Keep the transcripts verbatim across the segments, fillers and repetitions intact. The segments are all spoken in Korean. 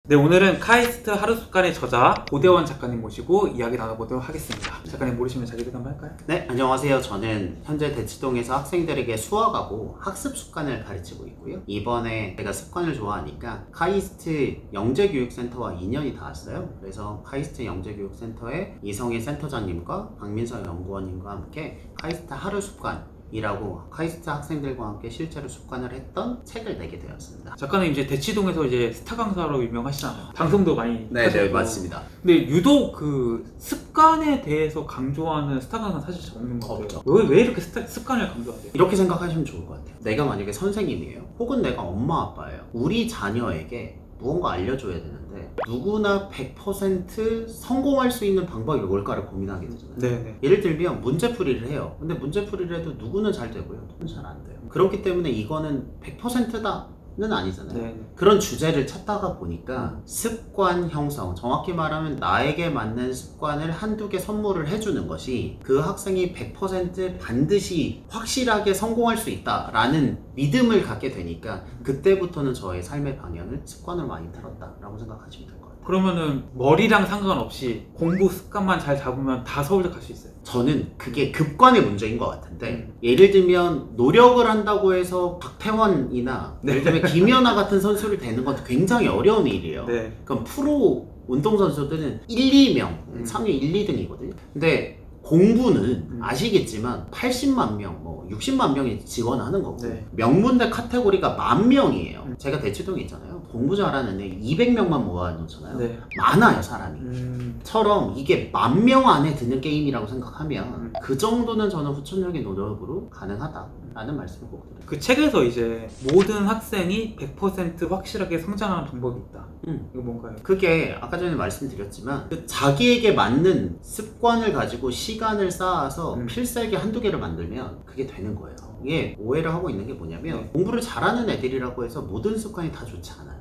네, 오늘은 카이스트 하루 습관의 저자 고대원 작가님 모시고 이야기 나눠보도록 하겠습니다. 작가님 모르시면 자기소개 한번 할까요? 네, 안녕하세요. 저는 현재 대치동에서 학생들에게 수학하고 학습 습관을 가르치고 있고요. 이번에 제가 습관을 좋아하니까 카이스트 영재교육센터와 인연이 닿았어요. 그래서 카이스트 영재교육센터의 이성희 센터장님과 박민서 연구원님과 함께 카이스트 하루 습관 이라고 카이스트 학생들과 함께 실제로 습관을 했던 책을 내게 되었습니다. 작가님 이제 대치동에서 이제 스타 강사로 유명하시잖아요. 방송도 많이 네, 하셨고. 네, 맞습니다. 근데 유독 그 습관에 대해서 강조하는 스타 강사 사실 잘 없는 것 같아요. 없죠. 왜, 왜 이렇게 스타, 습관을 강조하세요? 이렇게 생각하시면 좋을 것 같아요. 내가 만약에 선생님이에요. 혹은 내가 엄마 아빠예요. 우리 자녀에게 무언가 알려줘야 되는데 누구나 백 퍼센트 성공할 수 있는 방법이 뭘까를 고민하게 되잖아요. 네네. 예를 들면 문제풀이를 해요. 근데 문제풀이를 해도 누구는 잘 되고요, 누구는 잘 안 돼요. 그렇기 때문에 이거는 백 퍼센트다는 아니잖아요. 네네. 그런 주제를 찾다가 보니까 습관 형성, 정확히 말하면 나에게 맞는 습관을 한두 개 선물을 해주는 것이 그 학생이 백 퍼센트 반드시 확실하게 성공할 수 있다라는 믿음을 갖게 되니까 그때부터는 저의 삶의 방향을 습관을 많이 틀었다라고 생각하시면 될 것 같아요. 그러면은 머리랑 상관없이 공부 습관만 잘 잡으면 다 서울대 갈 수 있어요? 저는 그게 급관의 문제인 것 같은데 음. 예를 들면 노력을 한다고 해서 박태원이나 네. 예를 들면 김연아 같은 선수를 되는 것도 굉장히 어려운 일이에요. 네. 그럼 프로 운동선수들은 일, 이 명, 음. 삼 위 일, 이 등이거든요. 근데 공부는 음. 아시겠지만 팔십만 명, 뭐 육십만 명이 지원하는 거고 네. 명문대 카테고리가 만 명이에요. 음. 제가 대치동에 있잖아요. 공부 잘하는 애 이백 명만 모아놓잖아요. 네. 많아요, 사람이. 음. 처럼 이게 만 명 안에 드는 게임이라고 생각하면 음. 그 정도는 저는 후천적인 노력으로 가능하다라는 말씀을 꼭 드려요. 그 책에서 이제 모든 학생이 백 퍼센트 확실하게 성장하는 방법이 있다. 음. 이거 뭔가요? 그게 아까 전에 말씀드렸지만 그 자기에게 맞는 습관을 가지고 시간을 쌓아서 음. 필살기 한두 개를 만들면 그게 되는 거예요. 이게 오해를 하고 있는 게 뭐냐면 네. 공부를 잘하는 애들이라고 해서 모든 습관이 다 좋지 않아요.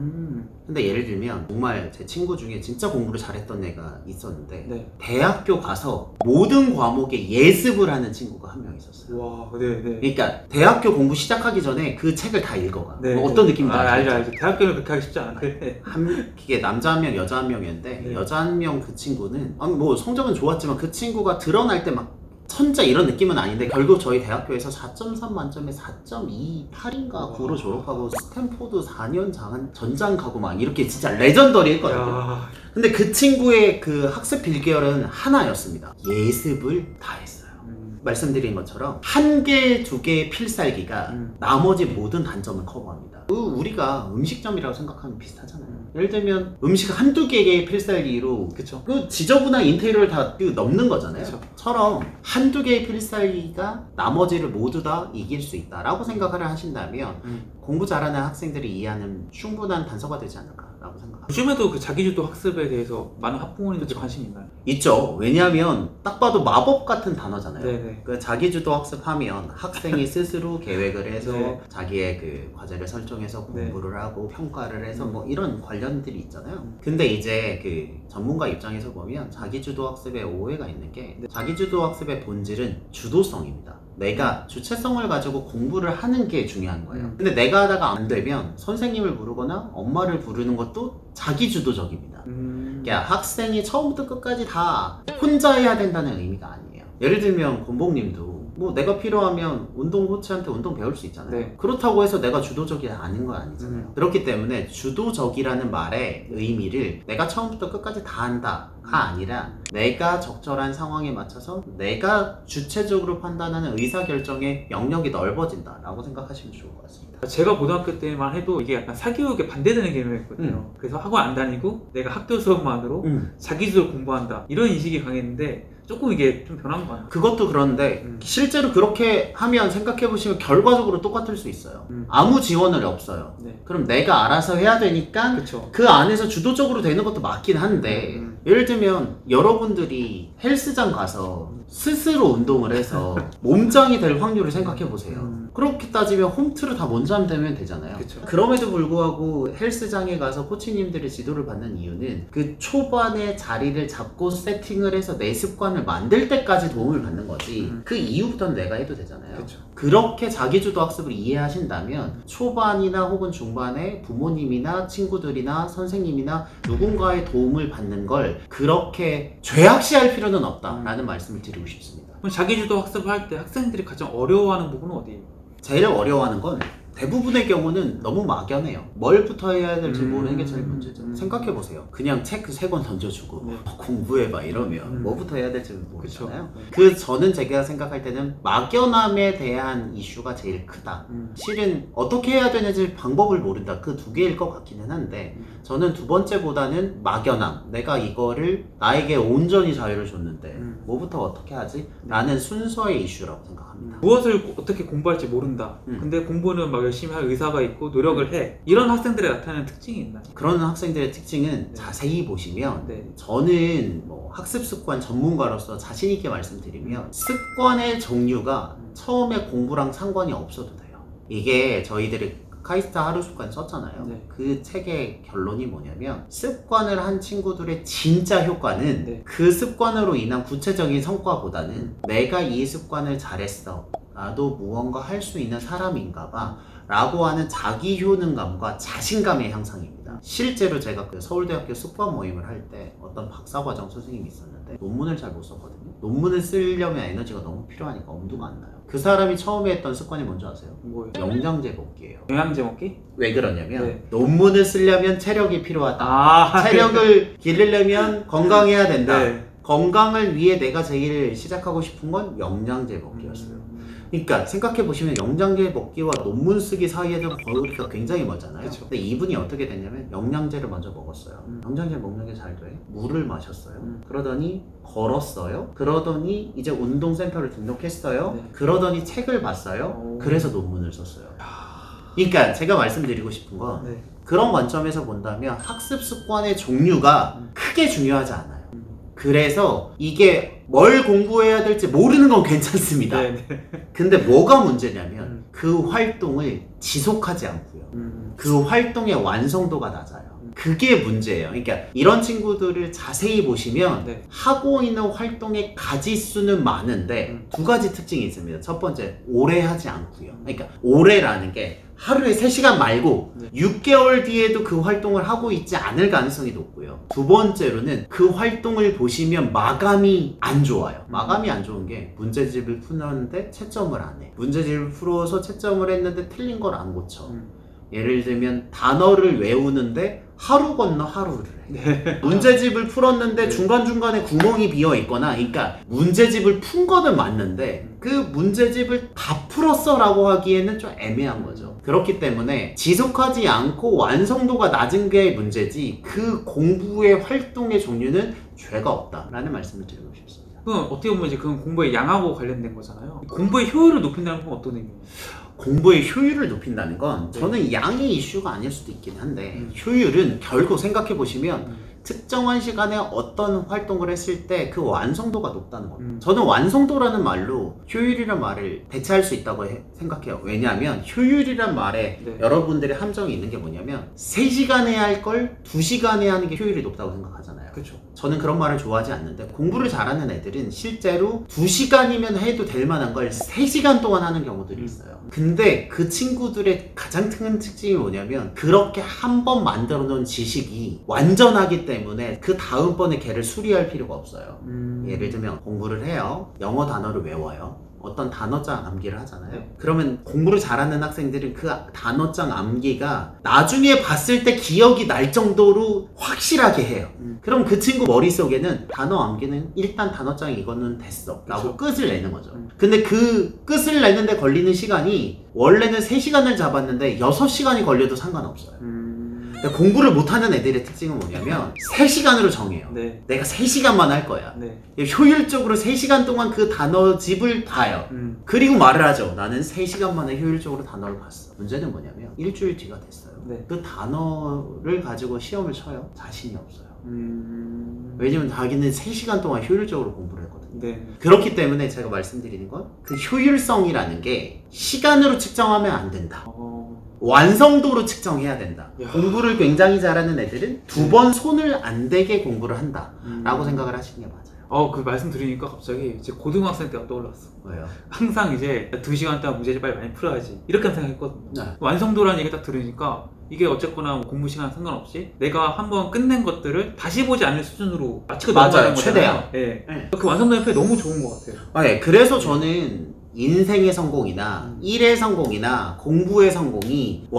음. 근데 예를 들면 정말 제 친구 중에 진짜 공부를 잘했던 애가 있었는데 네. 대학교 가서 모든 과목에 예습을 하는 친구가 한 명 있었어요. 와, 네, 네. 그러니까 대학교 공부 시작하기 전에 그 책을 다 읽어가. 네, 뭐 어떤 네. 느낌인지 아, 알죠, 아시죠? 알죠. 대학교는 그렇게 하기 쉽지 않은데. 한 이게 남자 한 명, 여자 한 명이었는데 네. 여자 한 명 그 친구는 아니 뭐 성적은 좋았지만 그 친구가 드러날 때 막 천재 이런 느낌은 아닌데 결국 저희 대학교에서 사 점 삼 만점에 사 점 이팔인가 구로 졸업하고 스탠포드 사 년 장, 전장 가고 막 이렇게 진짜 레전더리 했거든요. 야. 근데 그 친구의 그 학습 비결은 하나였습니다. 예습을 다 했어요. 음. 말씀드린 것처럼 한 개, 두 개의 필살기가 음. 나머지 모든 단점을 커버합니다. 그 우리가 음식점이라고 생각하면 비슷하잖아요. 음. 예를 들면 음식 한두 개의 필살기로 그쵸. 그 지저분한 인테리어를 다 그 넘는 거잖아요. 그쵸. 처럼 한두 개의 필살기가 나머지를 모두 다 이길 수 있다라고 생각을 하신다면 음. 공부 잘하는 학생들이 이해하는 충분한 단서가 되지 않을까라고 생각합니다. 요즘에도 그 자기주도 학습에 대해서 많은 학부모님들이 관심이 있나요? 있죠. 왜냐하면 딱 봐도 마법 같은 단어잖아요. 네네. 그 자기주도 학습하면 학생이 스스로 계획을 해서 네. 자기의 그 과제를 설정해서 네. 공부를 하고 평가를 해서 음. 뭐 이런 관련들이 있잖아요. 음. 근데 이제 그 전문가 입장에서 보면 자기주도 학습에 오해가 있는 게 네. 자기주도 학습의 본질은 주도성입니다. 내가 주체성을 가지고 공부를 하는 게 중요한 거예요. 음. 근데 내가 하다가 안 되면 선생님을 부르거나 엄마를 부르는 것도 자기주도적입니다. 음. 그러니까 학생이 처음부터 끝까지 다 혼자 해야 된다는 의미가 아니에요. 예를 들면 곤봉님도 뭐 내가 필요하면 운동 코치한테 운동 배울 수 있잖아요. 네. 그렇다고 해서 내가 주도적이 아닌 건 아니잖아요. 음. 그렇기 때문에 주도적이라는 말의 의미를 내가 처음부터 끝까지 다 한다가 아니라 내가 적절한 상황에 맞춰서 내가 주체적으로 판단하는 의사결정의 영역이 넓어진다라고 생각하시면 좋을 것 같습니다. 제가 고등학교 때만 해도 이게 약간 사교육에 반대되는 개념이었거든요. 음. 그래서 학원 안 다니고 내가 학교 수업만으로 음. 자기주도로 공부한다 이런 인식이 강했는데 조금 이게 좀 변한 거 같아요. 그것도 그런데 음. 실제로 그렇게 하면 생각해보시면 결과적으로 똑같을 수 있어요. 음. 아무 지원을 없어요. 네. 그럼 내가 알아서 해야 되니까 그쵸. 그 안에서 주도적으로 되는 것도 맞긴 한데 음. 예를 들면 여러분들이 헬스장 가서 스스로 운동을 해서 몸짱이 될 확률을 생각해 보세요. 음. 그렇게 따지면 홈트를 다 먼저 하면 되면 되잖아요. 그쵸. 그럼에도 불구하고 헬스장에 가서 코치님들의 지도를 받는 이유는 그 초반에 자리를 잡고 세팅을 해서 내 습관을 습관을 만들 때까지 도움을 받는 거지 음. 그 이후부터는 내가 해도 되잖아요. 그렇죠. 그렇게 자기주도 학습을 이해하신다면 초반이나 혹은 중반에 부모님이나 친구들이나 선생님이나 누군가의 도움을 받는 걸 그렇게 죄악시할 필요는 없다라는 말씀을 드리고 싶습니다. 그럼 자기주도 학습을 할 때 학생들이 가장 어려워하는 부분은 어디예요? 제일 어려워하는 건 대부분의 경우는 너무 막연해요. 뭘부터 해야 될지 음. 모르는 게 제일 문제죠. 음. 생각해보세요. 그냥 책 세 권 던져주고 네. 어, 공부해봐 이러면 음. 뭐부터 해야 될지 모르잖아요. 그쵸. 그 저는 제가 생각할 때는 막연함에 대한 이슈가 제일 크다. 음. 실은 어떻게 해야 되는지 방법을 모른다. 그 두 개일 것 같기는 한데 음. 저는 두 번째보다는 막연함. 내가 이거를 나에게 온전히 자유를 줬는데 음. 뭐부터 어떻게 하지? 라는 순서의 이슈라고 생각합니다. 무엇을 어떻게 공부할지 모른다. 음. 근데 공부는 막 열심히 할 의사가 있고 노력을 해. 이런 학생들의 나타나는 특징이 있나요? 그런 학생들의 특징은 네. 자세히 보시면 네. 저는 뭐 학습 습관 전문가로서 자신 있게 말씀드리면 습관의 종류가 음. 처음에 공부랑 상관이 없어도 돼요. 이게 저희들이 카이스트 하루 습관 썼잖아요. 네. 그 책의 결론이 뭐냐면 습관을 한 친구들의 진짜 효과는 네. 그 습관으로 인한 구체적인 성과보다는 음. 내가 이 습관을 잘했어. 나도 무언가 할 수 있는 사람인가 봐. 라고 하는 자기 효능감과 자신감의 향상입니다. 실제로 제가 그 서울대학교 습관 모임을 할 때 어떤 박사과정 선생님이 있었는데 논문을 잘 못 썼거든요. 논문을 쓰려면 에너지가 너무 필요하니까 엄두가 안 나요. 그 사람이 처음에 했던 습관이 뭔지 아세요? 뭐예요? 영양제 먹기예요. 영양제 먹기? 왜 그러냐면 네. 논문을 쓰려면 체력이 필요하다. 아, 체력을 기르려면 건강해야 된다. 네. 건강을 위해 내가 제일 시작하고 싶은 건 영양제 먹기였어요. 음. 그러니까 생각해보시면 영양제 먹기와 논문 쓰기 사이에는 거리가 굉장히 멀잖아요. 그쵸. 근데 이분이 어떻게 됐냐면 영양제를 먼저 먹었어요. 음. 영양제 먹는 게 잘 돼? 물을 마셨어요. 음. 그러더니 걸었어요. 그러더니 이제 운동센터를 등록했어요. 네. 그러더니 책을 봤어요. 오. 그래서 논문을 썼어요. 그러니까 제가 말씀드리고 싶은 건 네. 그런 관점에서 본다면 학습 습관의 종류가 음. 크게 중요하지 않아요. 음. 그래서 이게 뭘 공부해야 될지 모르는 건 괜찮습니다. 네, 네. 근데 뭐가 문제냐면 음. 그 활동을 지속하지 않고요. 음. 그 활동의 완성도가 낮아요. 음. 그게 문제예요. 그러니까 이런 친구들을 자세히 보시면 네. 하고 있는 활동의 가지수는 많은데 음. 두 가지 특징이 있습니다. 첫 번째, 오래 하지 않고요. 그러니까 오래라는 게 하루에 세 시간 말고 네. 육 개월 뒤에도 그 활동을 하고 있지 않을 가능성이 높고요. 두 번째로는 그 활동을 보시면 마감이 안 좋아요. 마감이 안 좋은 게 문제집을 풀었는데 채점을 안 해. 문제집을 풀어서 채점을 했는데 틀린 걸 안 고쳐. 음. 예를 들면 단어를 외우는데 하루 건너 하루를 해. 네. 문제집을 풀었는데 네. 중간중간에 구멍이 비어 있거나, 그러니까 문제집을 푼 거는 맞는데 그 문제집을 다 풀었어 라고 하기에는 좀 애매한 거죠. 그렇기 때문에 지속하지 않고 완성도가 낮은 게 문제지 그 공부의 활동의 종류는 죄가 없다 라는 말씀을 드리고 싶습니다. 그건 어떻게 보면 이제 그건 공부의 양하고 관련된 거잖아요. 공부의 효율을 높인다는 건 어떤 의미예요? 공부의 효율을 높인다는 건 네. 저는 양의 이슈가 아닐 수도 있긴 한데 음. 효율은 결국 생각해 보시면 음. 특정한 시간에 어떤 활동을 했을 때 그 완성도가 높다는 겁니다. 음. 저는 완성도라는 말로 효율이란 말을 대체할 수 있다고 해- 생각해요. 왜냐하면 효율이란 말에 네. 여러분들의 함정이 있는 게 뭐냐면 세 시간에 할 걸 두 시간에 하는 게 효율이 높다고 생각하잖아요. 그렇죠. 저는 그런 말을 좋아하지 않는데 공부를 잘하는 애들은 실제로 두 시간이면 해도 될 만한 걸 세 시간 동안 하는 경우들이 있어요. 근데 그 친구들의 가장 큰 특징이 뭐냐면 그렇게 한 번 만들어 놓은 지식이 완전하기 때문에 그 다음번에 걔를 수리할 필요가 없어요. 음. 예를 들면 공부를 해요. 영어 단어를 외워요. 어떤 단어장 암기를 하잖아요. 네. 그러면 공부를 잘하는 학생들은 그 단어장 암기가 나중에 봤을 때 기억이 날 정도로 확실하게 해요. 음. 그럼 그 친구 머릿속에는 단어 암기는 일단 단어장 이거는 됐어 라고 그쵸. 끝을 내는 거죠. 음. 근데 그 끝을 내는데 걸리는 시간이 원래는 세 시간을 잡았는데 여섯 시간이 걸려도 상관없어요. 음. 근데 공부를 못하는 애들의 특징은 뭐냐면 세 시간으로 정해요. 네. 내가 세 시간만 할 거야. 네. 효율적으로 세 시간 동안 그 단어집을 봐요. 음. 그리고 말을 하죠. 나는 세 시간 만에 효율적으로 단어를 봤어. 문제는 뭐냐면 일주일 뒤가 됐어요. 네. 그 단어를 가지고 시험을 쳐요. 자신이 없어요. 음. 왜냐면 자기는 세 시간 동안 효율적으로 공부를 했거든요. 네. 그렇기 때문에 제가 말씀드리는 건 그 효율성이라는 게 시간으로 측정하면 안 된다. 어. 완성도로 측정해야 된다. 야. 공부를 굉장히 잘하는 애들은 두 번 손을 안 대게 공부를 한다 음. 라고 생각을 하시는 게 맞아요. 어, 그 말씀 들으니까 갑자기 이제 고등학생 때가 떠올랐어. 왜요? 항상 이제 두 시간 동안 문제집 빨리 많이 풀어야지 이렇게 생각했거든요. 네. 완성도라는 얘기 딱 들으니까 이게 어쨌거나 뭐 공부 시간 상관없이 내가 한번 끝낸 것들을 다시 보지 않을 수준으로 마치고 맞아요. 넘어가는 거잖아요. 최대한. 예. 네. 그 완성도의 표현이 너무 좋은 것 같아요. 아, 네. 그래서 저는 인생의 성공이나 음. 일의 성공이나 공부의 성공이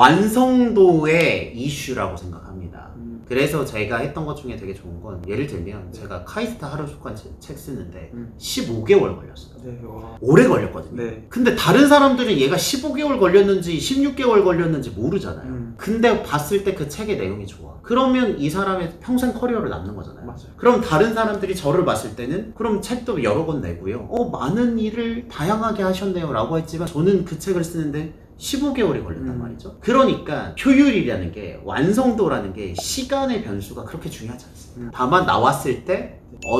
완성도의 이슈라고 생각합니다. 음. 그래서 제가 했던 것 중에 되게 좋은 건 예를 들면 제가 카이스트 하루 습관 책, 책 쓰는데 음. 십오 개월 걸렸어요. 네, 와. 오래 걸렸거든요. 네. 근데 다른 사람들은 얘가 십오 개월 걸렸는지 십육 개월 걸렸는지 모르잖아요. 음. 근데 봤을 때 그 책의 내용이 좋아. 그러면 이 사람의 평생 커리어를 남는 거잖아요. 맞아요. 그럼 다른 사람들이 저를 봤을 때는 그럼 책도 여러 권 내고요. 어, 많은 일을 다양하게 하셨네요 라고 했지만 저는 그 책을 쓰는데 십오 개월이 걸렸단 음. 말이죠. 그러니까 효율이라는 게, 완성도라는 게 시간의 변수가 그렇게 중요하지 않습니다. 음. 다만 나왔을 때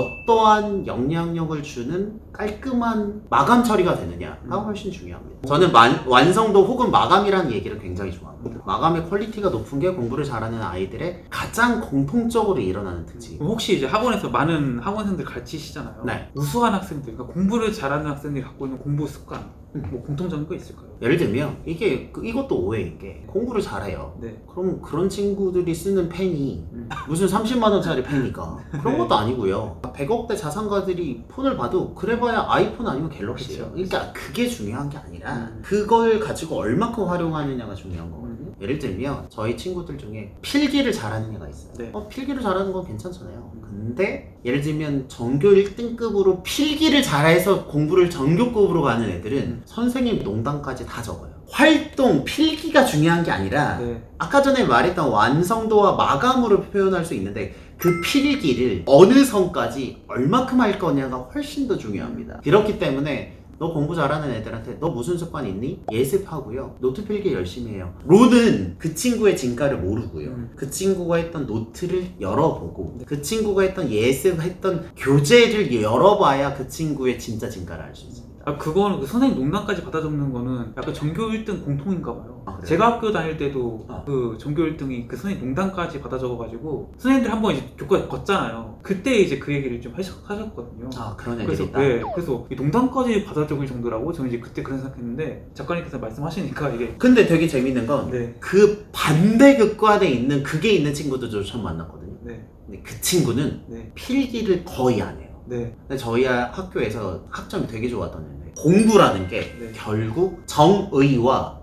어떠한 영향력을 주는 깔끔한 마감 처리가 되느냐가 훨씬 중요합니다. 저는 만, 완성도 혹은 마감이라는 얘기를 굉장히 좋아합니다. 마감의 퀄리티가 높은 게 공부를 잘하는 아이들의 가장 공통적으로 일어나는 특징. 그럼 혹시 이제 학원에서 많은 학원생들 가르치시잖아요. 네. 우수한 학생들, 그러니까 공부를 잘하는 학생들이 갖고 있는 공부 습관, 뭐 공통적인 거 있을까요? 예를 들면 이게 그- 이것도 오해인 게 공부를 잘해요. 네. 그럼 그런 친구들이 쓰는 펜이 음. 무슨 삼십만 원짜리 펜이니까 그런 네. 것도 아니고요. 백억대 자산가들이 폰을 봐도 그래봐야 아이폰 아니면 갤럭시예요. 그쵸. 그러니까 그게 중요한 게 아니라 음. 그걸 가지고 얼마큼 활용하느냐가 중요한 거거든요. 음. 예를 들면 저희 친구들 중에 필기를 잘하는 애가 있어요. 네. 어, 필기를 잘하는 건 괜찮잖아요. 근데 예를 들면 전교 일 등급으로 필기를 잘해서 공부를 전교급으로 가는 애들은 음. 선생님 농담까지 다 적어요. 활동, 필기가 중요한 게 아니라 네. 아까 전에 말했던 완성도와 마감으로 표현할 수 있는데 그 필기를 어느 선까지 얼마큼 할 거냐가 훨씬 더 중요합니다. 그렇기 때문에 너 공부 잘하는 애들한테 너 무슨 습관 있니? 예습하고요. 노트 필기 열심히 해요. 로는 그 친구의 진가를 모르고요. 음. 그 친구가 했던 노트를 열어보고 그 친구가 했던 예습했던 교재를 열어봐야 그 친구의 진짜 진가를 알 수 있습니다. 아, 그거는 그 선생님 농담까지 받아 적는 거는 약간 전교 일 등 공통인가 봐요. 아, 그래요? 제가 학교 다닐 때도 어. 그 전교 일 등이 그 선생님 농담까지 받아 적어가지고 선생님들 한번 이제 교과에 걷잖아요. 그때 이제 그 얘기를 좀 하셨, 하셨거든요. 아, 그런 애들이 그래서 있다? 네, 그래서 이 농담까지 받아 적을 정도라고 저는 이제 그때 그런 생각했는데 작가님께서 말씀하시니까 이게 근데 되게 재밌는 건 네, 그 반대 극관에 있는 그게 있는 친구들도 처음 만났거든요. 네, 근데 그 친구는 네, 필기를 거의 안 해요. 네, 근데 저희 학교에서 학점이 되게 좋았던 애인데 공부라는 게 네. 결국 정의와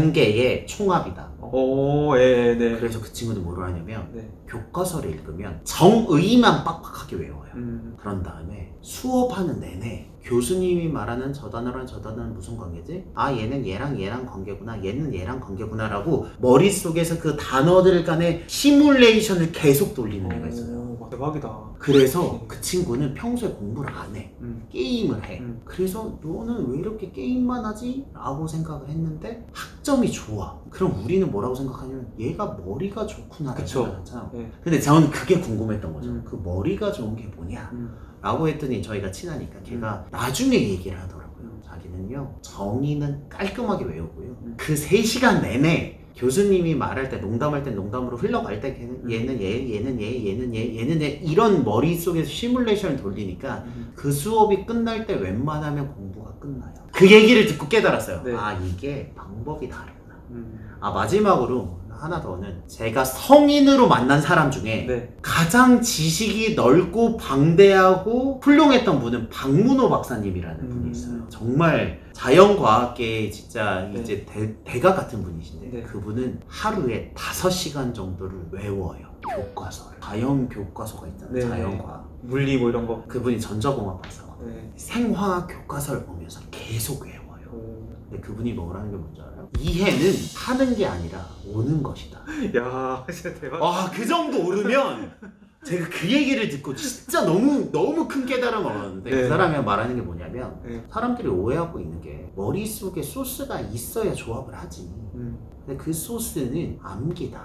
관계의 총합이다. 오, 예, 네, 그래서 그 친구는 뭐를 하냐면 네, 교과서를 읽으면 정의만 빡빡하게 외워요. 음, 그런 다음에 수업하는 내내 교수님이 말하는 저 단어랑 저 단어는 무슨 관계지? 아, 얘는 얘랑 얘랑 관계구나, 얘는 얘랑 관계구나 라고 머릿속에서 그 단어들 간의 시뮬레이션을 계속 돌리는 애가 있어요. 오, 대박이다. 그래서 그 친구는 평소에 공부를 안 해. 음, 게임을 해. 음. 그래서 너는 왜 이렇게 게임만 하지? 라고 생각을 했는데 학점이 좋아. 그럼 우리는 뭐라고 생각하냐면 얘가 머리가 좋구나 라고 그쵸. 생각하잖아. 네, 근데 저는 그게 궁금했던 거죠. 음. 그 머리가 좋은 게 뭐냐? 음, 라고 했더니 저희가 친하니까 걔가 나중에 얘기를 하더라고요. 음. 자기는요, 정의는 깔끔하게 외우고요. 음. 그 세 시간 내내 교수님이 말할 때 농담할 때 농담으로 흘러갈 때 걔는 음. 얘는 얘, 얘는 얘, 얘는 얘, 얘는 얘 이런 머릿속에서 시뮬레이션을 돌리니까 음. 그 수업이 끝날 때 웬만하면 공부가 끝나요. 그 얘기를 듣고 깨달았어요. 네. 아, 이게 방법이 다르구나. 음, 아, 마지막으로 하나 더는 제가 성인으로 만난 사람 중에 네, 가장 지식이 넓고 방대하고 훌륭했던 분은 박문호 박사님이라는 음. 분이 있어요. 정말 자연과학계의 진짜 네. 이제 대, 대가 같은 분이신데 네. 그분은 하루에 다섯 시간 정도를 외워요. 교과서를. 자연 교과서가 있잖아요. 네. 자연과학. 물리 뭐 이런 거. 그분이 전자공학 박사가 네. 생화학 교과서를 보면서 계속 외워요. 오. 근데 그분이 뭐라는 게 뭔지 알아요? 이해는 하는 게 아니라 오는 것이다. 야, 진짜 대박. 아, 그 정도 오르면 제가 그 얘기를 듣고 진짜 너무 너무 큰 깨달음을 얻었는데 네. 그 사람이 말하는 게 뭐냐면 네. 사람들이 오해하고 있는 게 머릿속에 소스가 있어야 조합을 하지. 음, 근데 그 소스는 암기다. 음,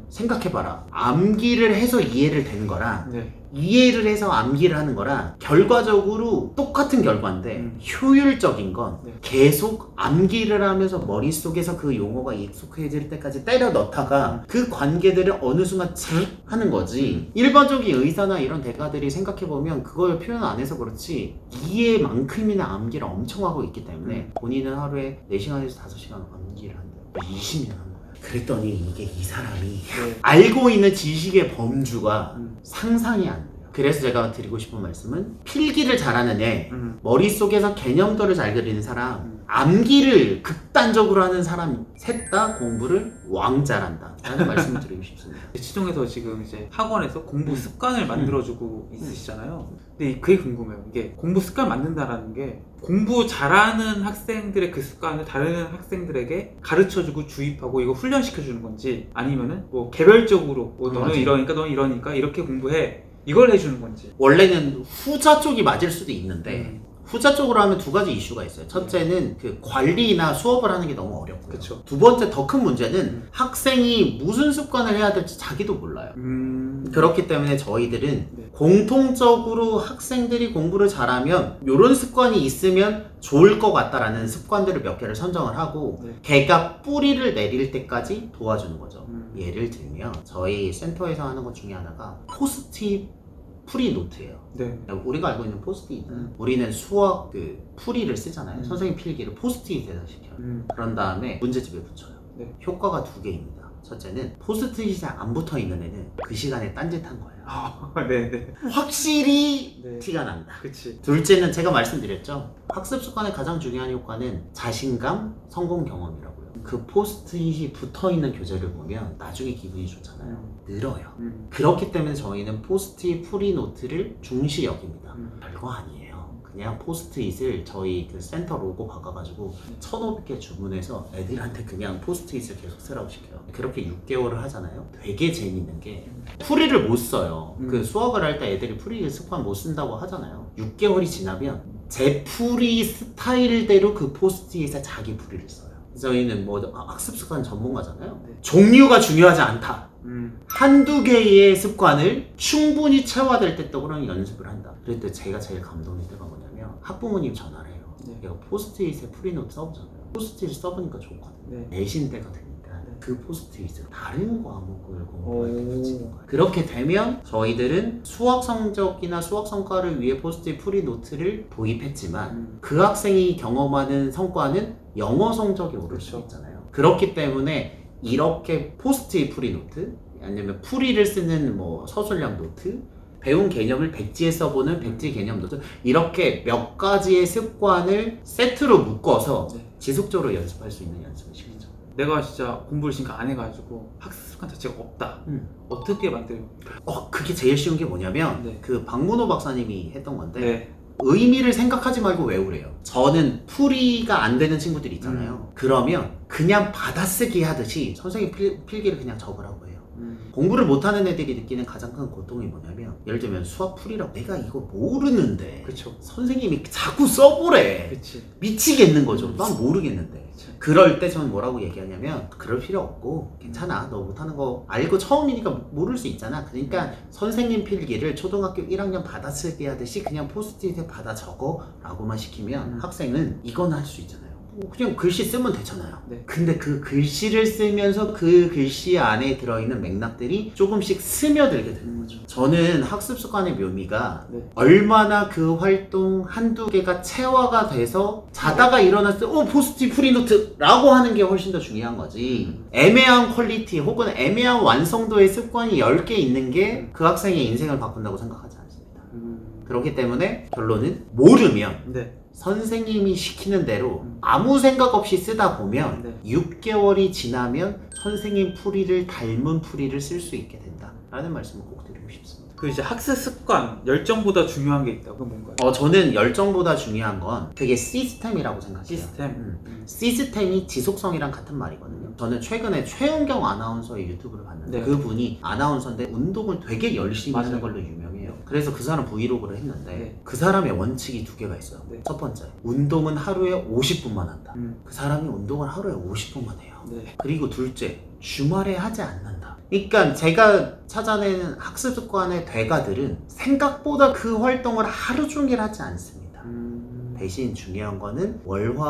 생각해봐라. 암기를 해서 이해를 되는 거랑 네. 이해를 해서 암기를 하는 거랑 결과적으로 똑같은 결과인데 음. 효율적인 건 네. 계속 암기를 하면서 머릿속에서 그 용어가 익숙해질 때까지 때려 넣다가 음. 그 관계들을 어느 순간 촤 하는 거지. 일반적인 의사나 이런 대가들이 생각해보면 그걸 표현 안 해서 그렇지 이해만큼이나 암기를 엄청 하고 있기 때문에 음. 본인은 하루에 네 시간에서 다섯 시간 암기를 한대요. 이십 년 한 거야. 그랬더니 이게 이 사람이 네. 알고 있는 지식의 범주가 음. 상상이 안 돼요. 그래서 제가 드리고 싶은 말씀은 필기를 잘하는 애, 음. 머릿속에서 개념도를 잘 그리는 사람, 음. 암기를 극단적으로 하는 사람 셋 다 공부를 왕잘한다 라는 말씀을 드리고 싶습니다. 대치동에서 지금 이제 학원에서 공부 음. 습관을 만들어주고 있으시잖아요. 근데 그게 궁금해요. 이게 공부 습관 만든다라는 게 공부 잘하는 학생들의 그 습관을 다른 학생들에게 가르쳐주고 주입하고 이거 훈련시켜주는 건지 아니면은 뭐 개별적으로 뭐 너는 맞아요. 이러니까 너는 이러니까 이렇게 공부해 이걸 해주는 건지. 원래는 후자 쪽이 맞을 수도 있는데 음. 후자 쪽으로 하면 두 가지 이슈가 있어요. 첫째는 그 관리나 수업을 하는 게 너무 어렵고요. 그쵸. 두 번째 더 큰 문제는 음. 학생이 무슨 습관을 해야 될지 자기도 몰라요. 음. 그렇기 때문에 저희들은 네. 공통적으로 학생들이 공부를 잘하면 이런 습관이 있으면 좋을 것 같다라는 습관들을 몇 개를 선정을 하고 네. 걔가 뿌리를 내릴 때까지 도와주는 거죠. 음. 예를 들면 저희 센터에서 하는 것 중에 하나가 포스트잇 풀이 노트예요. 네. 우리가 알고 있는 포스트잇 음. 우리는 수학 그 풀이를 쓰잖아요. 음. 선생님 필기를 포스트잇에다 시켜요. 음. 그런 다음에 문제집에 붙여요. 네. 효과가 두 개입니다. 첫째는 포스트잇이 안 붙어 있는 애는 그 시간에 딴짓한 거예요. 아, 네네. 확실히 네. 티가 난다. 그치. 둘째는 제가 말씀드렸죠. 학습 습관의 가장 중요한 효과는 자신감, 성공 경험이라고요. 그 포스트잇이 붙어 있는 교재를 보면 나중에 기분이 좋잖아요. 음. 늘어요. 음. 그렇기 때문에 저희는 포스트잇 프리 노트를 중시 여깁니다. 음. 별거 아니에요. 그냥 포스트잇을 저희 그 센터 로고 바꿔가지고 천오백 개 주문해서 애들한테 그냥 포스트잇을 계속 쓰라고 시켜요. 그렇게 육 개월을 하잖아요. 되게 재밌는 게 풀이를 못 써요. 음. 그 수학을 할 때 애들이 풀이 습관 못 쓴다고 하잖아요. 육 개월이 지나면 제 풀이 스타일대로 그 포스트잇에 자기 풀이를 써요. 저희는 뭐 학습 습관 전문가잖아요. 네. 종류가 중요하지 않다. 음. 한두 개의 습관을 충분히 체화될 때 떠오르는 연습을 한다. 그럴 때 제가 제일 감동일 때가 뭐냐면 학부모님 전화를 해요. 네. 내가 포스트잇에 프리노트 써보잖아요. 포스트잇 써보니까 좋거든요. 네. 내신 때가 되니까 네. 그 포스트잇을 다른 과목을 공부할 때 오. 붙이는 거예요. 그렇게 되면 저희들은 수학 성적이나 수학 성과를 위해 포스트잇 프리노트를 도입했지만 음. 그 학생이 경험하는 성과는 영어 성적이 오를 수 그렇죠. 있잖아요. 그렇기 때문에 이렇게 포스트잇 프리노트 아니면 풀이를 쓰는 뭐 서술형 노트 배운 개념을 백지에 써보는 백지 개념 노트 이렇게 몇 가지의 습관을 세트로 묶어서 네. 지속적으로 연습할 수 있는 연습을 시키죠. 내가 진짜 공부를 지금까지 안 해가지고 학습 습관 자체가 없다. 음. 어떻게 만들어요? 어 그게 제일 쉬운 게 뭐냐면 네. 그 박문호 박사님이 했던 건데 네. 의미를 생각하지 말고 외우래요. 저는 풀이가 안 되는 친구들 있잖아요. 그러면 그냥 받아쓰기 하듯이 선생님 필, 필기를 그냥 적으라고 해요. 음. 공부를 못하는 애들이 느끼는 가장 큰 고통이 뭐냐면 예를 들면 수학 풀이라고 내가 이거 모르는데 그쵸. 선생님이 자꾸 써보래. 그치. 미치겠는 거죠. 난 모르겠는데. 그치. 그럴 때 저는 뭐라고 얘기하냐면 그럴 필요 없고 괜찮아. 너 못하는 거 알고 처음이니까 모를 수 있잖아. 그러니까 선생님 필기를 초등학교 일 학년 받아쓰기 하듯이 그냥 포스트잇에 받아 적어 라고만 시키면 음. 학생은 이건 할 수 있잖아요. 뭐 그냥 글씨 쓰면 되잖아요. 네. 근데 그 글씨를 쓰면서 그 글씨 안에 들어있는 맥락들이 조금씩 스며들게 되는 거죠. 저는 학습 습관의 묘미가 네. 얼마나 그 활동 한두 개가 체화가 돼서 자다가 일어났을 때 어 포스트잇 프리노트 라고 하는 게 훨씬 더 중요한 거지. 애매한 퀄리티 혹은 애매한 완성도의 습관이 열 개 있는 게 그 학생의 인생을 바꾼다고 생각하지 않습니다. 음. 그렇기 때문에 결론은 모르면 네. 선생님이 시키는 대로 음. 아무 생각 없이 쓰다 보면 네. 육 개월이 지나면 선생님 풀이를 닮은 풀이를 쓸 수 있게 된다 라는 말씀을 꼭 드리고 싶습니다. 그 이제 학습 습관 열정보다 중요한 게 있다고. 그건 뭔가요? 어, 저는 열정보다 중요한 건 그게 시스템이라고 생각해요. 시스템. 음. 음. 시스템이 지속성이랑 같은 말이거든요. 저는 최근에 최은경 아나운서의 유튜브를 봤는데 네. 그분이 아나운서인데 운동을 되게 열심히 맞아요. 하는 걸로 유명해요. 그래서 그 사람 브이로그를 했는데 네. 그 사람의 원칙이 두 개가 있어요. 네. 첫 번째, 운동은 하루에 오십 분만 한다. 음. 그 사람이 운동을 하루에 오십 분만 해요. 네. 그리고 둘째, 주말에 하지 않는다. 그러니까 제가 찾아낸 학습 습관의 대가들은 생각보다 그 활동을 하루 종일 하지 않습니다. 음... 대신 중요한 거는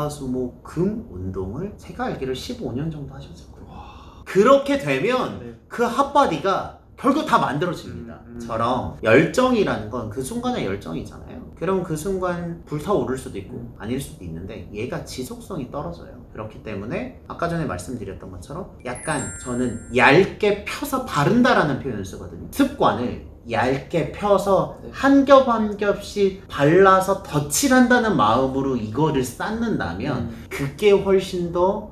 월화수목금 운동을 제가 알기로 십오 년 정도 하셨을 거예요. 와... 그렇게 되면 네. 그 핫바디가 결국 다 만들어집니다. 음, 음. 처럼 열정이라는 건 그 순간의 열정이잖아요. 그럼 그 순간 불타오를 수도 있고 음. 아닐 수도 있는데 얘가 지속성이 떨어져요. 그렇기 때문에 아까 전에 말씀드렸던 것처럼 약간 저는 얇게 펴서 바른다라는 표현을 쓰거든요. 습관을 얇게 펴서 네. 한 겹 한 겹씩 발라서 덧칠한다는 마음으로 이거를 쌓는다면 음. 그게 훨씬 더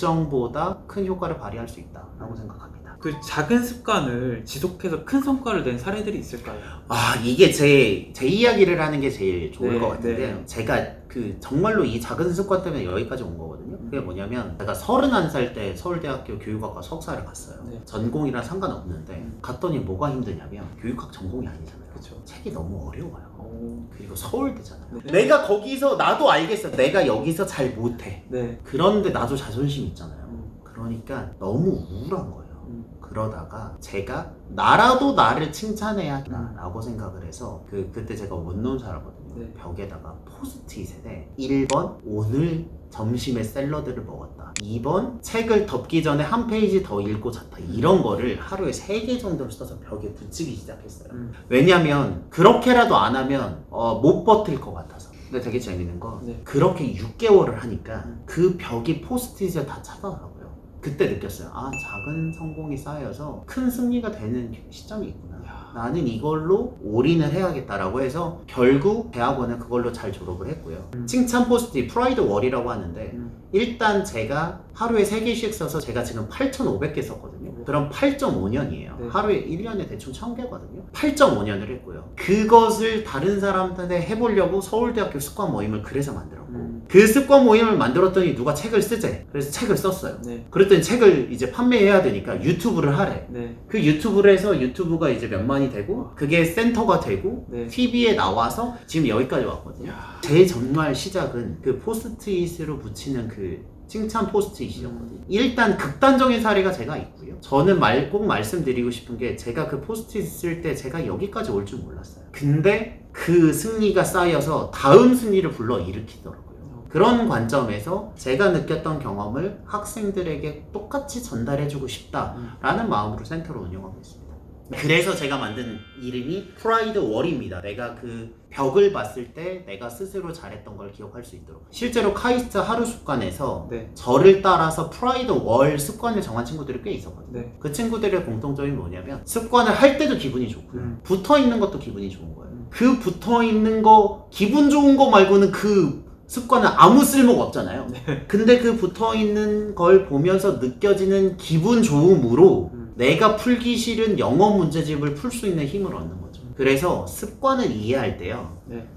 열정보다 큰 효과를 발휘할 수 있다라고 생각합니다. 그 작은 습관을 지속해서 큰 성과를 낸 사례들이 있을까요? 아, 이게 제, 제 이야기를 하는 게 제일 좋을 네, 것 같은데요. 네. 제가 그 정말로 이 작은 습관 때문에 여기까지 온 거거든요. 그게 뭐냐면 제가 서른한 살 때 서울대학교 교육학과 석사를 갔어요. 네. 전공이랑 상관없는데 음. 갔더니 뭐가 힘드냐면 교육학 전공이 아니잖아요. 그쵸. 책이 너무 어려워요. 오... 그리고 서울대잖아요. 네. 내가 거기서 나도 알겠어. 내가 여기서 잘 못해. 네. 그런데 나도 자존심 있잖아요. 음. 그러니까 너무 우울한 거예요. 음. 그러다가 제가 나라도 나를 칭찬해야겠다라고 생각을 해서 그, 그때 제가 원룸 살았거든요. 네. 벽에다가 포스트잇에 일 번 오늘 점심에 샐러드를 먹었다, 이 번 책을 덮기 전에 한 페이지 더 읽고 잤다, 이런 거를 하루에 세 개 정도를 써서 벽에 붙이기 시작했어요. 음. 왜냐면 그렇게라도 안 하면 어, 못 버틸 것 같아서. 근데 되게 재밌는 건 네. 그렇게 육 개월을 하니까 음. 그 벽이 포스트잇에 다 차더라고요. 그때 느꼈어요. 아, 작은 성공이 쌓여서 큰 승리가 되는 시점이 있구나. 야. 나는 이걸로 올인을 해야겠다라고 해서 결국 대학원은 그걸로 잘 졸업을 했고요. 음. 칭찬 포스트잇 프라이드 월이라고 하는데 음. 일단 제가 하루에 세 개씩 써서 제가 지금 팔천오백 개 썼거든요. 그럼 팔 점 오 년이에요. 네. 하루에 일 년에 대충 천 개거든요. 팔 점 오 년을 했고요. 그것을 다른 사람한테 해보려고 서울대학교 습관 모임을 그래서 만들었고 음. 그 습관 모임을 만들었더니 누가 책을 쓰재. 그래서 책을 썼어요. 네. 그랬더니 책을 이제 판매해야 되니까 유튜브를 하래. 네. 그 유튜브를 해서 유튜브가 이제 몇만이 되고 그게 센터가 되고 네. 티비에 나와서 지금 여기까지 왔거든요. 야. 제 정말 시작은 그 포스트잇으로 붙이는 그 칭찬 포스트잇이었거든요. 음. 일단 극단적인 사례가 제가 있고요. 저는 말, 꼭 말씀드리고 싶은 게 제가 그 포스트잇 쓸 때 제가 여기까지 올 줄 몰랐어요. 근데 그 승리가 쌓여서 다음 승리를 불러 일으키더라고요. 그런 관점에서 제가 느꼈던 경험을 학생들에게 똑같이 전달해주고 싶다라는 마음으로 센터를 운영하고 있습니다. 그래서 제가 만든 이름이 프라이드 월입니다. 내가 그 벽을 봤을 때 내가 스스로 잘했던 걸 기억할 수 있도록. 실제로 카이스트 하루 습관에서 네. 저를 따라서 프라이드 월 습관을 정한 친구들이 꽤 있었거든요. 네. 그 친구들의 공통점이 뭐냐면 습관을 할 때도 기분이 좋고요. 음. 붙어 있는 것도 기분이 좋은 거예요. 음. 그 붙어 있는 거 기분 좋은 거 말고는 그 습관은 아무 쓸모가 없잖아요. 네. 근데 그 붙어 있는 걸 보면서 느껴지는 기분 좋음으로 음. 내가 풀기 싫은 영어 문제집을 풀 수 있는 힘을 얻는 거죠. 그래서 습관을 이해할 때요, 네.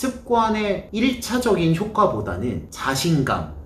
습관의 일 차적인 효과보다는 자신감,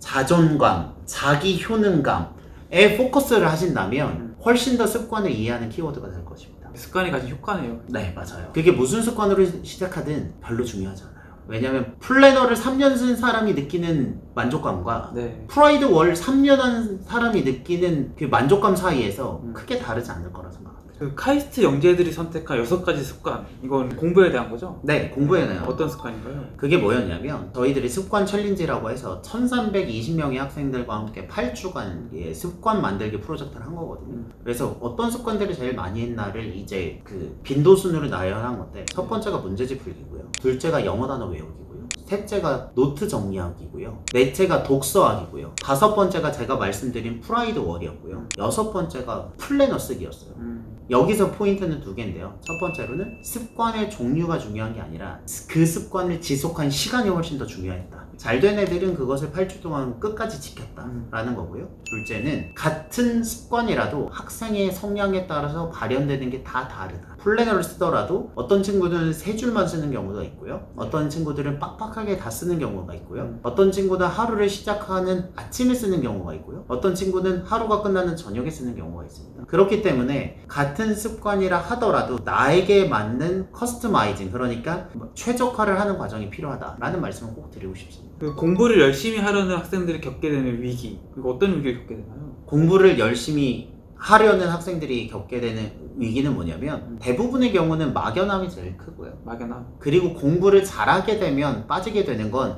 자존감, 자기 효능감에 포커스를 하신다면 훨씬 더 습관을 이해하는 키워드가 될 것입니다. 습관이 가진 효과네요. 네, 맞아요. 그게 무슨 습관으로 시작하든 별로 중요하지 않아요. 왜냐면 플래너를 삼 년 쓴 사람이 느끼는 만족감과 네. 프라이드 월 삼 년 한 사람이 느끼는 그 만족감 사이에서 음. 크게 다르지 않을 거라 생각합니다. 그 카이스트 영재들이 선택한 여섯 가지 습관, 이건 공부에 대한 거죠? 네, 공부에는 어떤 습관인가요? 그게 뭐였냐면 저희들이 습관 챌린지라고 해서 천삼백이십 명의 학생들과 함께 팔 주간 예, 습관 만들기 프로젝트를 한 거거든요. 음. 그래서 어떤 습관들을 제일 많이 했나를 이제 그 빈도순으로 나열한 건데, 첫 번째가 문제집 풀기고요, 둘째가 영어 단어 외우기고요, 셋째가 노트 정리하기고요, 넷째가 독서하기고요, 다섯 번째가 제가 말씀드린 프라이드 월이었고요, 여섯 번째가 플래너 쓰기였어요. 음. 여기서 포인트는 두 개인데요. 첫 번째로는 습관의 종류가 중요한 게 아니라 그 습관을 지속한 시간이 훨씬 더 중요했다. 잘 된 애들은 그것을 팔 주 동안 끝까지 지켰다라는 거고요. 둘째는 같은 습관이라도 학생의 성향에 따라서 발현되는 게 다 다르다. 플래너를 쓰더라도 어떤 친구들은 세 줄만 쓰는 경우가 있고요. 어떤 친구들은 빡빡하게 다 쓰는 경우가 있고요. 음. 어떤 친구는 하루를 시작하는 아침에 쓰는 경우가 있고요. 어떤 친구는 하루가 끝나는 저녁에 쓰는 경우가 있습니다. 그렇기 때문에 같은 습관이라 하더라도 나에게 맞는 커스터마이징, 그러니까 최적화를 하는 과정이 필요하다라는 말씀을 꼭 드리고 싶습니다. 그 공부를 열심히 하려는 학생들이 겪게 되는 위기, 그리고 어떤 위기를 겪게 되나요? 공부를 열심히 하려는 학생들이 겪게 되는 위기는 뭐냐면 대부분의 경우는 막연함이 제일 크고요. 막연함. 그리고 공부를 잘하게 되면 빠지게 되는 건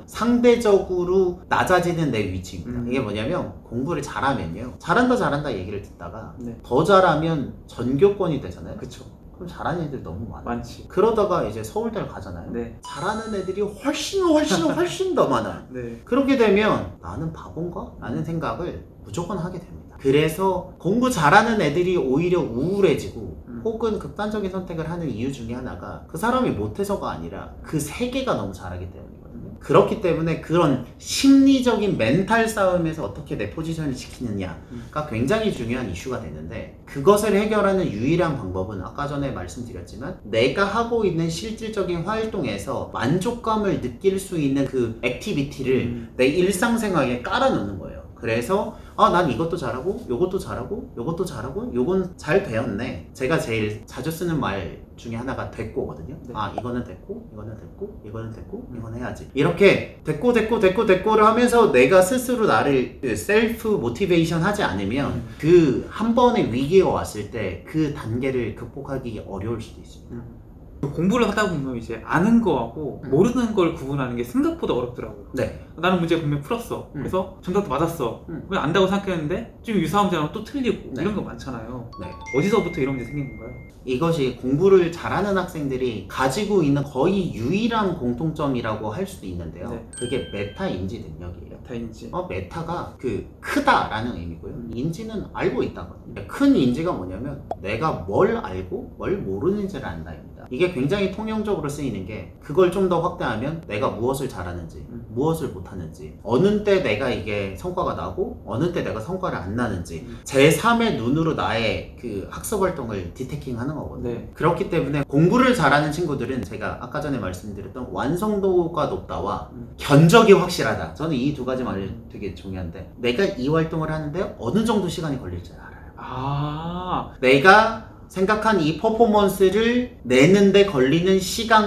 상대적으로 낮아지는 내 위치입니다. 음. 이게 뭐냐면 공부를 잘하면요, 잘한다 잘한다 얘기를 듣다가 네. 더 잘하면 전교권이 되잖아요. 그쵸. 그럼 잘하는 애들 너무 많아요. 많지. 그러다가 이제 서울대를 가잖아요. 네. 잘하는 애들이 훨씬 훨씬 훨씬 더 많아요. 네. 그렇게 되면 나는 바본가? 라는 생각을 무조건 하게 됩니다. 그래서 공부 잘하는 애들이 오히려 우울해지고 음. 혹은 극단적인 선택을 하는 이유 중에 하나가 그 사람이 못해서가 아니라 그 세계가 너무 잘하기 때문이거든요. 그렇기 때문에 그런 심리적인 멘탈 싸움에서 어떻게 내 포지션을 지키느냐가 굉장히 중요한 이슈가 되는데, 그것을 해결하는 유일한 방법은 아까 전에 말씀드렸지만 내가 하고 있는 실질적인 활동에서 만족감을 느낄 수 있는 그 액티비티를 음. 내 일상생활에 깔아놓는 거예요. 그래서 아, 난 이것도 잘하고 요것도 잘하고 요것도 잘하고 요건 잘 배웠네. 제가 제일 자주 쓰는 말 중에 하나가 됐고거든요. 네. 아, 이거는 됐고 이거는 됐고 이거는 됐고 이건 해야지. 이렇게 됐고 됐고 됐고 됐고를 하면서 내가 스스로 나를 그 셀프 모티베이션 하지 않으면 음. 그 한 번의 위기가 왔을 때 그 단계를 극복하기 어려울 수도 있습니다. 음. 공부를 하다 보면 이제 아는 거하고 음. 모르는 걸 구분하는 게 생각보다 어렵더라고요. 네. 나는 문제 분명 풀었어. 음. 그래서 정답도 맞았어. 음. 그냥 안다고 생각했는데 좀 유사한 문제랑 또 틀리고 네. 이런 거 많잖아요. 네. 어디서부터 이런 문제 생긴 건가요? 이것이 공부를 잘하는 학생들이 가지고 있는 거의 유일한 공통점이라고 할 수도 있는데요. 네. 그게 메타 인지 능력이에요. 다인지. 어, 메타가 그 크다라는 의미고요. 인지는 알고 있다거든요. 큰 인지가 뭐냐면 내가 뭘 알고 뭘 모르는지를 안다입니다. 이게 굉장히 통용적으로 쓰이는 게, 그걸 좀 더 확대하면 내가 무엇을 잘하는지 음. 무엇을 못하는지, 어느 때 내가 이게 성과가 나고 어느 때 내가 성과를 안 나는지 음. 제삼의 눈으로 나의 그 학습 활동을 디테킹 하는 거거든요. 네. 그렇기 때문에 공부를 잘하는 친구들은 제가 아까 전에 말씀드렸던 완성도가 높다와 음. 견적이 확실하다, 저는 이 두 가지 말이 되게 중요한데, 내가 이 활동을 하는데 어느 정도 시간이 걸릴지 알아요. 아. 내가 생각한 이 퍼포먼스를 내는데 걸리는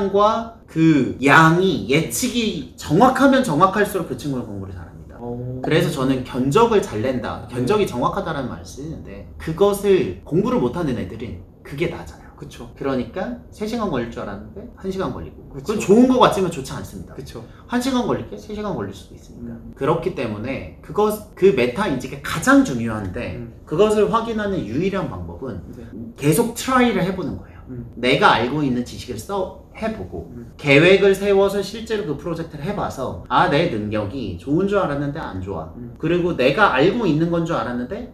시간과 그 양이 예측이 정확하면 정확할수록 그 친구는 공부를 잘합니다. 오. 그래서 저는 견적을 잘 낸다, 견적이 정확하다라는 말을 쓰는데, 그것을 공부를 못하는 애들은 그게 낮아요. 그쵸. 그러니까 세 시간 걸릴 줄 알았는데 한 시간 걸리고, 그쵸. 그건 좋은 거 같지만 좋지 않습니다. 그쵸. 한 시간 걸릴 게 세 시간 걸릴 수도 있습니다. 음. 그렇기 때문에 그것, 그 메타 인지가 가장 중요한데 음. 그것을 확인하는 유일한 방법은 네. 계속 트라이를 해보는 거예요. 음. 내가 알고 있는 지식을 써 해보고 음. 계획을 세워서 실제로 그 프로젝트를 해봐서 아, 내 능력이 좋은 줄 알았는데 안 좋아. 음. 그리고 내가 알고 있는 건 줄 알았는데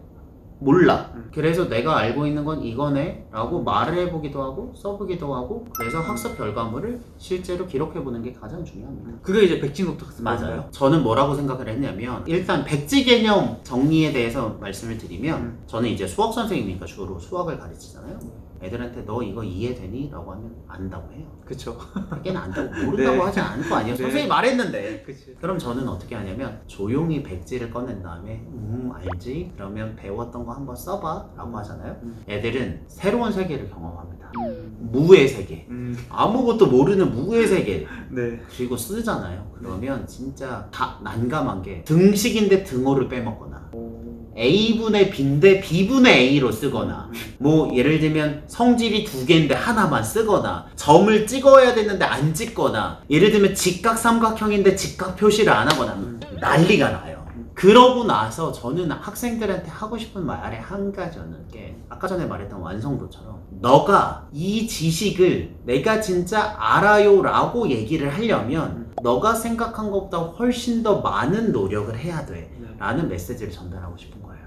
몰라. 음. 그래서 내가 알고 있는 건 이거네 라고 말을 해보기도 하고 써보기도 하고, 그래서 학습 결과물을 실제로 기록해보는 게 가장 중요합니다. 그게 이제 백지노트 학습. 맞아요. 저는 뭐라고 생각을 했냐면, 일단 백지 개념 정리에 대해서 말씀을 드리면, 음. 저는 이제 수학 선생님이니까 주로 수학을 가르치잖아요. 애들한테 너 이거 이해되니? 라고 하면 안다고 해요. 그쵸. 걔는 안다고, 모른다고 네. 하지 않을 거 아니에요. 네. 선생님이 말했는데. 그치. 그럼 저는 어떻게 하냐면 조용히 백지를 꺼낸 다음에 음 알지? 그러면 배웠던 거 한번 써봐 라고 하잖아요. 음. 애들은 새로운 세계를 경험합니다. 음. 무의 세계, 음. 아무것도 모르는 무의 세계. 네. 그리고 쓰잖아요. 그러면 진짜 다 난감한 게, 등식인데 등호를 빼먹거나 오. A분의 B인데 B분의 A로 쓰거나, 뭐 예를 들면 성질이 두 개인데 하나만 쓰거나, 점을 찍어야 되는데 안 찍거나, 예를 들면 직각 삼각형인데 직각 표시를 안 하거나, 음. 난리가 나요. 그러고 나서 저는 학생들한테 하고 싶은 말의 한 가지는 게, 아까 전에 말했던 완성도처럼 너가 이 지식을 내가 진짜 알아요 라고 얘기를 하려면 너가 생각한 것보다 훨씬 더 많은 노력을 해야 돼 네. 라는 메시지를 전달하고 싶은 거예요.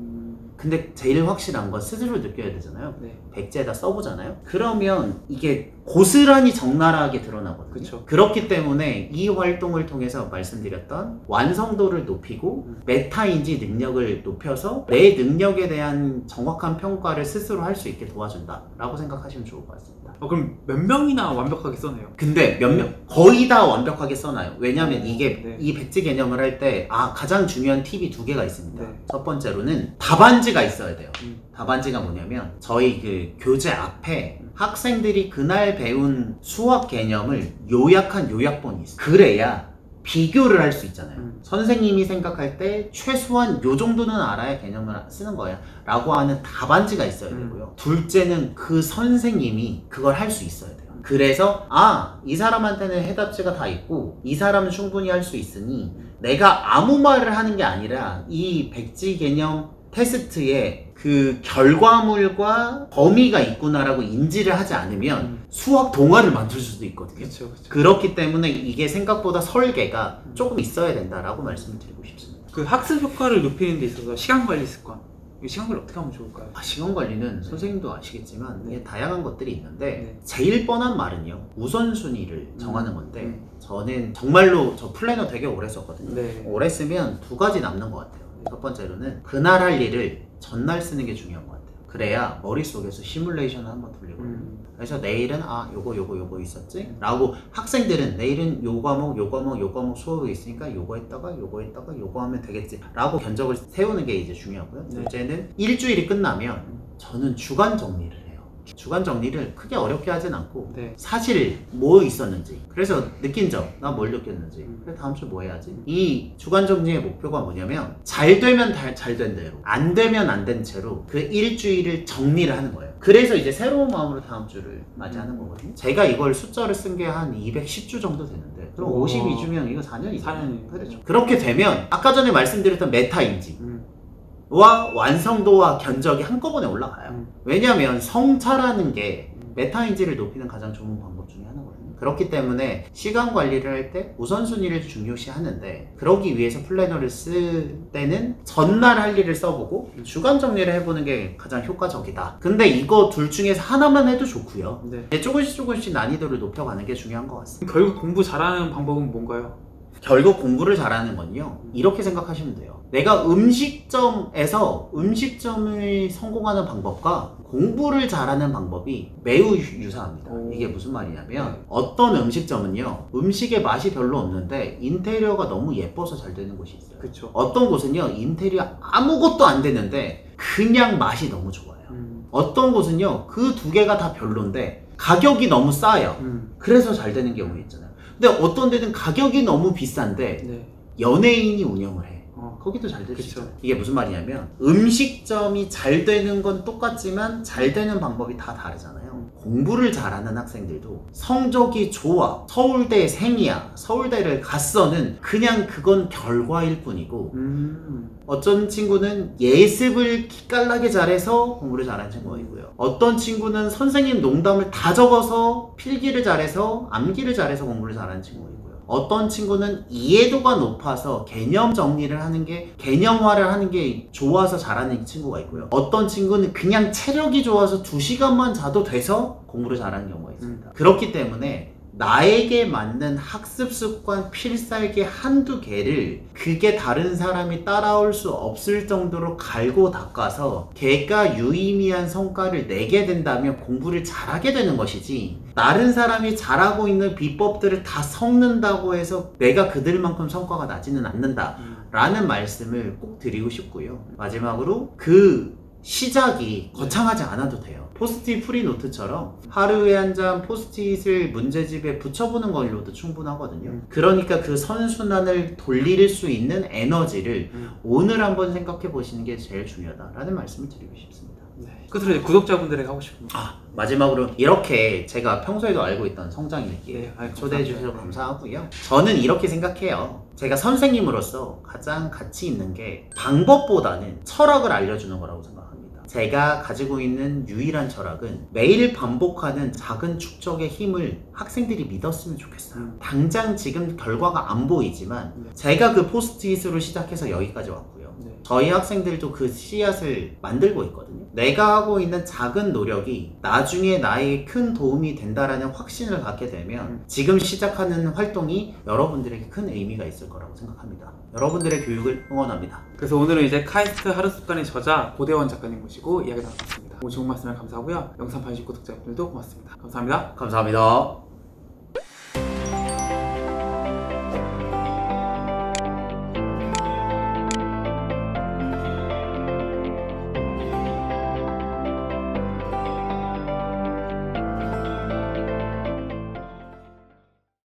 음. 근데 제일 확실한 건 스스로 느껴야 되잖아요. 네. 백지에다 써보잖아요. 그러면 이게 고스란히 적나라하게 드러나거든요. 그쵸. 그렇기 때문에 이 활동을 통해서 말씀드렸던 완성도를 높이고 음. 메타인지 능력을 높여서 내 능력에 대한 정확한 평가를 스스로 할 수 있게 도와준다 라고 생각하시면 좋을 것 같습니다. 어, 그럼 몇 명이나 완벽하게 써내요? 근데 몇 명, 거의 다 완벽하게 써놔요. 왜냐면 음, 이게 네. 이 백지 개념을 할 때 아 가장 중요한 팁이 두 개가 있습니다. 네. 첫 번째로는 답안지가 있어야 돼요. 음. 답안지가 뭐냐면 저희 그 교재 앞에 학생들이 그날 배운 수학 개념을 요약한 요약본이 있어요. 그래야 비교를 할 수 있잖아요. 음. 선생님이 생각할 때 최소한 요 정도는 알아야 개념을 쓰는 거야 라고 하는 답안지가 있어야 음. 되고요. 둘째는 그 선생님이 그걸 할 수 있어야 돼요. 그래서 아, 이 사람한테는 해답지가 다 있고 이 사람은 충분히 할 수 있으니 내가 아무 말을 하는 게 아니라 이 백지 개념 테스트에 그 결과물과 범위가 있구나라고 인지를 하지 않으면 음. 수학 동화를 만들 수도 있거든요. 그쵸, 그쵸. 그렇기 때문에 이게 생각보다 설계가 조금 있어야 된다라고 말씀을 드리고 싶습니다. 그 학습 효과를 높이는 데 있어서 시간 관리 습관, 이 시간 관리 어떻게 하면 좋을까요? 아, 시간 관리는 선생님도 아시겠지만 네. 이게 다양한 것들이 있는데 네. 제일 뻔한 말은요, 우선순위를 정하는 건데 음. 저는 정말로 저 플래너 되게 오래 썼거든요. 네. 오래 쓰면 두 가지 남는 것 같아요. 첫 번째로는 그날 할 일을 전날 쓰는 게 중요한 것 같아요. 그래야 머릿속에서 시뮬레이션을 한번 돌리거든요. 음. 그래서 내일은 아 요거 요거 요거 있었지? 라고 학생들은 내일은 요 과목 요 과목 요 과목 수업이 있으니까 요거 했다가 요거 했다가 요거 하면 되겠지 라고 견적을 세우는 게 이제 중요하고요. 네. 둘째는 일주일이 끝나면 저는 주간 정리를 해요. 주간 정리를 크게 어렵게 하진 않고 네. 사실 뭐 있었는지, 그래서 느낀 점, 나 뭘 느꼈는지, 음. 그래 다음 주 뭐 해야지. 이 주간 정리의 목표가 뭐냐면 잘 되면 잘 된 대로, 안 되면 안 된 채로 그 일주일을 정리를 하는 거예요. 그래서 이제 새로운 마음으로 다음 주를 맞이하는 거거든요. 제가 이걸 숫자를 쓴 게 한 이백십 주 정도 되는데 그럼 오. 오십이 주면 이거 사 년이죠. 사 년이네요. 그렇죠. 그렇게 되면 아까 전에 말씀드렸던 메타인지 음. 와 완성도와 견적이 한꺼번에 올라가요. 음. 왜냐하면 성차라는 게 메타인지를 높이는 가장 좋은 방법 중에 하나거든요. 그렇기 때문에 시간 관리를 할 때 우선순위를 중요시 하는데, 그러기 위해서 플래너를 쓸 때는 전날 할 일을 써보고 주간 정리를 해보는 게 가장 효과적이다. 근데 이거 둘 중에서 하나만 해도 좋고요. 네. 조금씩 조금씩 난이도를 높여가는 게 중요한 것 같습니다. 결국 공부 잘하는 방법은 뭔가요? 결국 공부를 잘하는 건요, 이렇게 생각하시면 돼요. 내가 음식점에서 음식점을 성공하는 방법과 공부를 잘하는 방법이 매우 유- 유사합니다. 오. 이게 무슨 말이냐면 네. 어떤 음식점은요, 음식의 맛이 별로 없는데 인테리어가 너무 예뻐서 잘 되는 곳이 있어요. 그쵸. 어떤 곳은요, 인테리어 아무것도 안 되는데 그냥 맛이 너무 좋아요. 음. 어떤 곳은요, 그 두 개가 다 별론데 가격이 너무 싸요. 음. 그래서 잘 되는 경우 있잖아요. 근데 어떤 데는 가격이 너무 비싼데 네. 연예인이 운영을 해. 어. 거기도 잘 될 수 그쵸. 있죠. 이게 무슨 말이냐면 음식점이 잘 되는 건 똑같지만 잘 되는 방법이 다 다르잖아요. 공부를 잘하는 학생들도 성적이 좋아, 서울대 생이야, 서울대를 갔어는 그냥 그건 결과일 뿐이고, 음. 어떤 친구는 예습을 기깔나게 잘해서 공부를 잘하는 친구가 있고요. 어떤 친구는 선생님 농담을 다 적어서 필기를 잘해서 암기를 잘해서 공부를 잘하는 친구가 있고요. 어떤 친구는 이해도가 높아서 개념 정리를 하는 게, 개념화를 하는 게 좋아서 잘하는 친구가 있고요. 어떤 친구는 그냥 체력이 좋아서 두 시간만 자도 돼서 공부를 잘하는 경우가 있습니다. 음. 그렇기 때문에 나에게 맞는 학습 습관 필살기 한두 개를 그게 다른 사람이 따라올 수 없을 정도로 갈고 닦아서 걔가 유의미한 성과를 내게 된다면 공부를 잘하게 되는 것이지, 다른 사람이 잘하고 있는 비법들을 다 섞는다고 해서 내가 그들만큼 성과가 나지는 않는다 라는 말씀을 꼭 드리고 싶고요. 마지막으로 그 시작이 거창하지 않아도 돼요. 포스트잇 프리노트처럼 하루에 한 장 포스트잇을 문제집에 붙여보는 걸로도 충분하거든요. 음. 그러니까 그 선순환을 돌릴 수 있는 에너지를 음. 오늘 한번 생각해 보시는 게 제일 중요하다라는 말씀을 드리고 싶습니다. 네. 끝으로 이제 구독자분들에게 하고 싶은 거. 아, 마지막으로 이렇게 제가 평소에도 알고 있던 성장일기 네, 아이, 초대해 감사합니다. 주셔서 감사하고요. 저는 이렇게 생각해요. 제가 선생님으로서 가장 가치 있는 게 방법보다는 철학을 알려주는 거라고 생각합니다. 제가 가지고 있는 유일한 철학은 매일 반복하는 작은 축적의 힘을 학생들이 믿었으면 좋겠어요. 음. 당장 지금 결과가 안 보이지만 네. 제가 그 포스트잇으로 시작해서 여기까지 왔고요. 네. 저희 학생들도 그 씨앗을 만들고 있거든요. 내가 하고 있는 작은 노력이 나중에 나에게 큰 도움이 된다라는 확신을 갖게 되면 음. 지금 시작하는 활동이 여러분들에게 큰 의미가 있을 거라고 생각합니다. 여러분들의 교육을 응원합니다. 그래서 오늘은 이제 카이스트 하루 습관의 저자 고대원 작가님 모시고 이야기 나눠봤습니다. 오늘 좋은 말씀을 감사하고요. 영상 봐주신 구독자분들도 고맙습니다. 감사합니다. 감사합니다.